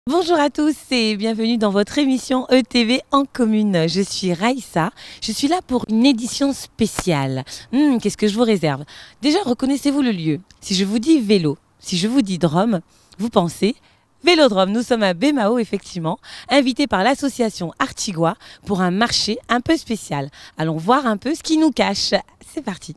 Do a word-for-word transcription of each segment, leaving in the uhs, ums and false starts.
Bonjour à tous et bienvenue dans votre émission E T V en commune. Je suis Raïssa, je suis là pour une édition spéciale. Hmm, Qu'est-ce que je vous réserve? Déjà, reconnaissez-vous le lieu? Si je vous dis vélo, si je vous dis Drôme, vous pensez Vélodrome. Nous sommes à Bémao, effectivement, invités par l'association Artigua pour un marché un peu spécial. Allons voir un peu ce qui nous cache. C'est parti.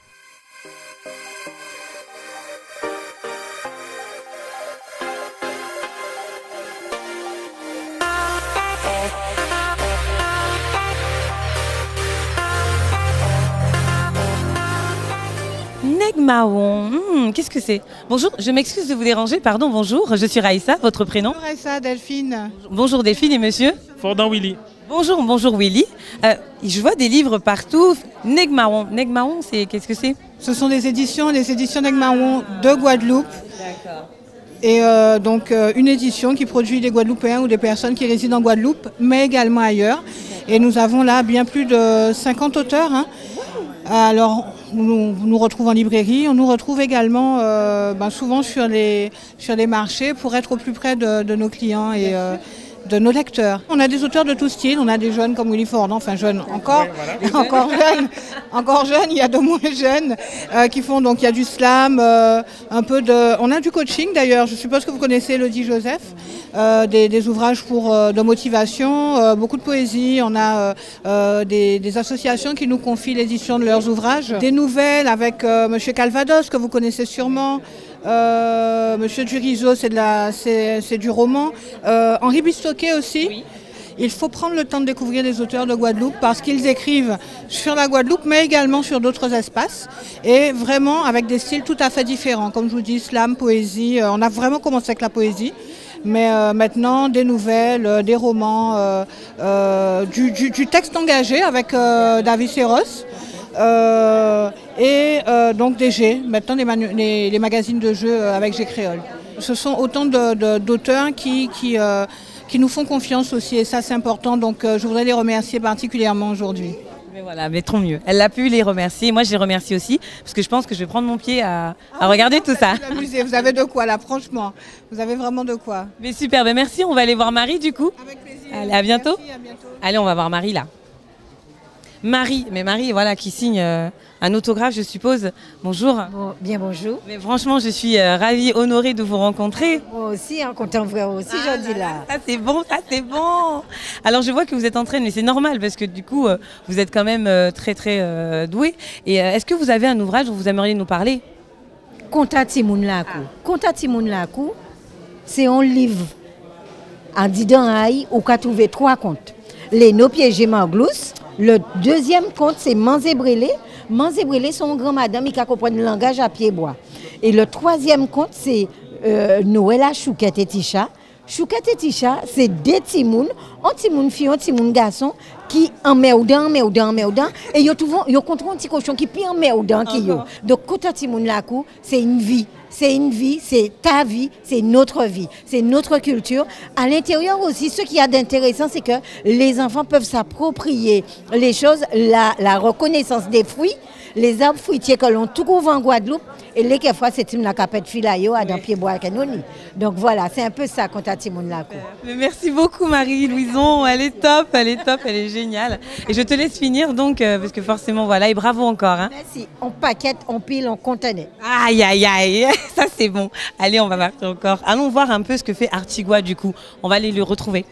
Negmaon, hmm, qu'est-ce que c'est? Bonjour, je m'excuse de vous déranger, pardon, bonjour, je suis Raïssa, votre prénom? Bonjour Raïssa, Delphine. Bonjour Delphine et monsieur? Fordin Willy. Bonjour, bonjour Willy. Euh, je vois des livres partout. Negmaon, Negmaon, c'est qu'est-ce que c'est? Ce sont des éditions, les éditions Negmaon de Guadeloupe. D'accord. Et euh, donc euh, une édition qui produit des Guadeloupéens ou des personnes qui résident en Guadeloupe, mais également ailleurs. Et nous avons là bien plus de cinquante auteurs. Hein. Alors, on nous retrouve en librairie, on nous retrouve également euh, ben, souvent sur les, sur les marchés pour être au plus près de, de nos clients et euh, de nos lecteurs. On a des auteurs de tout style, on a des jeunes comme Willy Fordin, enfin jeunes encore, ouais, voilà. encore jeunes, encore jeunes, il y a de moins jeunes euh, qui font, donc il y a du slam, euh, un peu de... On a du coaching d'ailleurs, je suppose que vous connaissez Elodie Joseph, euh, des, des ouvrages pour, euh, de motivation, euh, beaucoup de poésie, on a euh, euh, des, des associations qui nous confient l'édition de leurs ouvrages, des nouvelles avec euh, Monsieur Calvados que vous connaissez sûrement. Euh, Monsieur Durizo, c'est du roman. Euh, Henri Bistoquet aussi. Oui. Il faut prendre le temps de découvrir les auteurs de Guadeloupe parce qu'ils écrivent sur la Guadeloupe, mais également sur d'autres espaces. Et vraiment avec des styles tout à fait différents. Comme je vous dis, slam, poésie. Euh, on a vraiment commencé avec la poésie. Mais euh, maintenant, des nouvelles, euh, des romans, euh, euh, du, du, du texte engagé avec euh, David Serros. Euh, et euh, donc des G, maintenant les, les, les magazines de jeux avec G Créole. Ce sont autant d'auteurs qui, qui, euh, qui nous font confiance aussi et ça c'est important, donc euh, je voudrais les remercier particulièrement aujourd'hui. Mais voilà, mais trop mieux. Elle a pu les remercier, moi je les remercie aussi, parce que je pense que je vais prendre mon pied à, à ah, regarder tout ça. Vous, vous avez de quoi là, franchement, vous avez vraiment de quoi. Mais super, ben merci, on va aller voir Marie du coup. Avec plaisir. Allez, à bientôt. Merci, à bientôt. Allez, on va voir Marie là. Marie, mais Marie, voilà, qui signe euh, un autographe, je suppose. Bonjour. Bon, bien bonjour. Mais franchement, je suis euh, ravie, honorée de vous rencontrer. Moi aussi, hein, content frère aussi, ah, je dis là. Ça c'est bon, ça c'est bon. Alors je vois que vous êtes en train, mais c'est normal parce que du coup, euh, vous êtes quand même euh, très très euh, doué. Et euh, est-ce que vous avez un ouvrage dont vous aimeriez nous parler? Conta Timoun Lakou. Conta Timoun Lakou, c'est un livre. En disant aïe, on a trouvé trois contes. Les No piégés Manglous. Le deuxième conte, c'est Manzébrélé. Manzébrélé, son grand-madame, qui comprend le langage à pied-bois. Et le troisième conte, c'est euh, Noëlla, Chouquette et Ticha. Chouquette et Ticha, c'est des timouns, un timoun fille, un timoun garçon, qui en met au dent, met au dent, met au dent. Et ils rencontrent un petit cochon qui puis en met au dent. Donc, quand un timoun lakou, c'est une vie. C'est une vie, c'est ta vie, c'est notre vie, c'est notre culture. À l'intérieur aussi, ce qu'il y a d'intéressant, c'est que les enfants peuvent s'approprier les choses, la, la reconnaissance des fruits, les arbres fruitiers que l'on trouve en Guadeloupe. Et les fois, c'est la capette filayo à dans pied-bois canoni. Donc voilà, c'est un peu ça qu'on t'a timoun là. Merci beaucoup Marie-Louison, elle est top, elle est top, elle est géniale. Et je te laisse finir donc, euh, parce que forcément, voilà, et bravo encore. Hein. Merci, on paquette, on pile, on contenait. Aïe, aïe, aïe, ça c'est bon. Allez, on va partir encore. Allons voir un peu ce que fait Artigua du coup. On va aller le retrouver.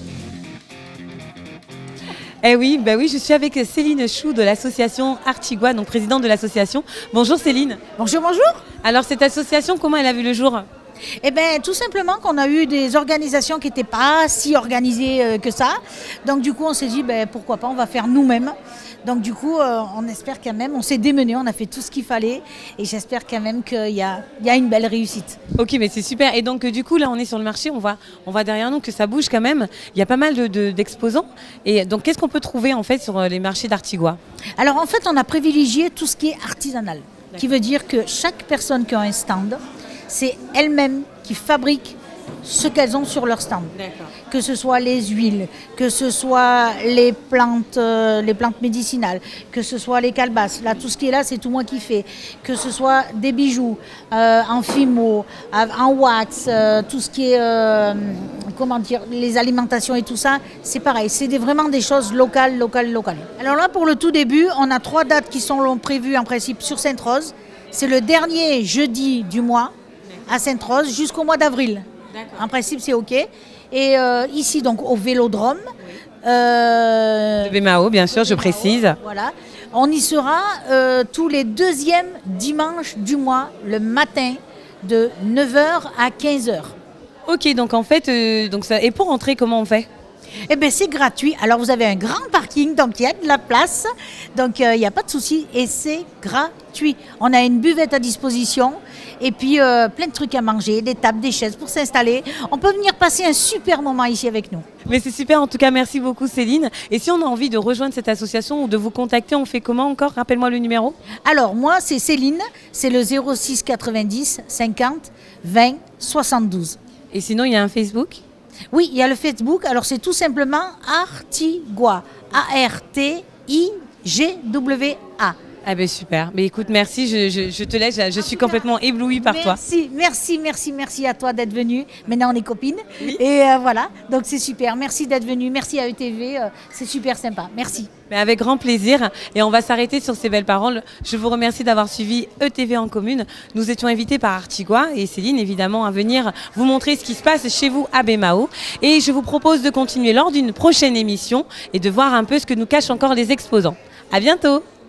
Eh oui, bah oui, je suis avec Céline Chou de l'association Artigua, donc présidente de l'association. Bonjour Céline. Bonjour, bonjour. Alors cette association, comment elle a vu le jour? Eh bien, tout simplement qu'on a eu des organisations qui n'étaient pas si organisées euh, que ça. Donc du coup, on s'est dit, ben, pourquoi pas, on va faire nous-mêmes. Donc du coup, euh, on espère quand même, on s'est démené, on a fait tout ce qu'il fallait. Et j'espère quand même qu'il y a, il y a une belle réussite. Ok, mais c'est super. Et donc du coup, là, on est sur le marché, on voit, on voit derrière nous que ça bouge quand même. Il y a pas mal de, de, d'exposants. Et donc, qu'est-ce qu'on peut trouver en fait sur les marchés d'Artigua? Alors en fait, on a privilégié tout ce qui est artisanal. Qui veut dire que chaque personne qui a un stand, c'est elle-même qui fabrique ce qu'elles ont sur leur stand. Que ce soit les huiles, que ce soit les plantes, euh, les plantes médicinales, que ce soit les calebasses. Là, tout ce qui est là, c'est tout moi qui fais. Que ce soit des bijoux euh, en fimo, en wax, euh, tout ce qui est, euh, comment dire, les alimentations et tout ça, c'est pareil. C'est des, vraiment des choses locales, locales, locales. Alors là, pour le tout début, on a trois dates qui sont prévues en principe sur Sainte-Rose. C'est le dernier jeudi du mois à Sainte-Rose jusqu'au mois d'avril. En principe, c'est OK. Et euh, ici, donc, au Vélodrome. Euh, De Bémao, bien sûr, je précise. Voilà. On y sera euh, tous les deuxièmes dimanches du mois, le matin, de neuf heures à quinze heures. Ok, donc en fait, euh, donc ça... et pour entrer, comment on fait? Eh bien, c'est gratuit. Alors, vous avez un grand parking, donc il y a de la place. Donc, il euh, n'y a pas de souci. Et c'est gratuit. On a une buvette à disposition. Et puis, euh, plein de trucs à manger, des tables, des chaises pour s'installer. On peut venir passer un super moment ici avec nous. Mais c'est super. En tout cas, merci beaucoup, Céline. Et si on a envie de rejoindre cette association ou de vous contacter, on fait comment encore? Rappelle-moi le numéro. Alors, moi, c'est Céline. C'est le zéro six quatre-vingt-dix cinquante vingt soixante-douze. Et sinon, il y a un Facebook? Oui, il y a le Facebook. Alors, c'est tout simplement Artigua. A R T I G W A. Ah ben super. Mais écoute, merci. Je, je, je te laisse. Je suis complètement éblouie par merci, toi. Merci, merci, merci, merci à toi d'être venue. Maintenant, on est copines. Oui. Et euh, voilà. Donc, c'est super. Merci d'être venue. Merci à E T V. Euh, c'est super sympa. Merci. Mais avec grand plaisir. Et on va s'arrêter sur ces belles paroles. Je vous remercie d'avoir suivi E T V en commune. Nous étions invités par Artigua et Céline, évidemment, à venir vous montrer ce qui se passe chez vous à Bémao. Et je vous propose de continuer lors d'une prochaine émission et de voir un peu ce que nous cachent encore les exposants. À bientôt.